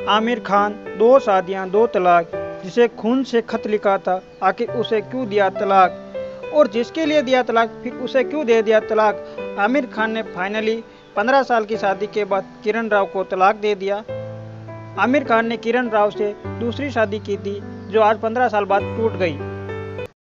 आमिर खान, दो शादियां दो तलाक, जिसे खून से खत लिखा था, आखिर उसे क्यों दिया तलाक? और जिसके लिए दिया तलाक फिर उसे क्यों दे दिया तलाक? आमिर खान ने फाइनली 15 साल की शादी के बाद किरण राव को तलाक दे दिया। आमिर खान ने किरण राव से दूसरी शादी की थी, जो आज 15 साल बाद टूट गई।